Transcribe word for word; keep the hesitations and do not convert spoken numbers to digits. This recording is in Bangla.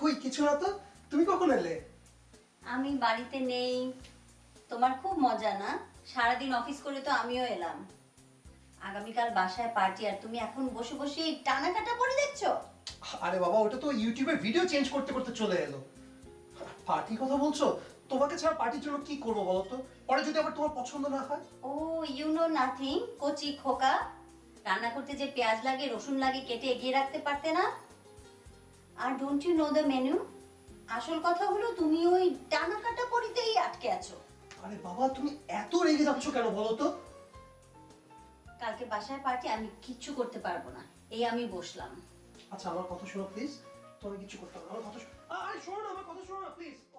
কই কিছু না তো। তুমি কখন এলে? আমি বাড়িতে নেই। তোমার খুব মজা না? সারাদিন অফিস করে তো আমিও এলাম। আগামীকাল বাসায় পার্টি আর তুমি এখন বসে বসে টানা কাটা পড়ে দেখছো? আরে বাবা, ওটা তো ইউটিউবে ভিডিও চেঞ্জ করতে করতে চলে এলো। পার্টি কথা বলছো? তোমাকে ছাড়া পার্টির জন্য কি করবো বলো তো? পরে যদি আবার তোমার পছন্দ না হয়? ও ইউ নো নাথিং, কচি খোকা। রান্না করতে যে পেঁয়াজ লাগে, রসুন লাগে, কেটে এগিয়ে রাখতে পারতে না? আর don't you know the menu? আসল কথা হলো তুমি ওই টানা কাটা পড়িতেই আটকে আছো। আরে বাবা, তুমি এত রেগে যাচ্ছ কেন বলো তো? কালকে বাসায় পার্টি, আমি কিচ্ছু করতে পারবো না। এই আমি বসলাম। আচ্ছা আমার কথা শোনো প্লিজ। তুমি কিছু করতে হবে না, আমার কথা শোনো। আরে শোনো না, আমার কথা শোনো না প্লিজ।